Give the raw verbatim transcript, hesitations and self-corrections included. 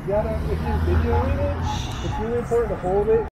You gotta, if you're videoing it, it's really important to hold it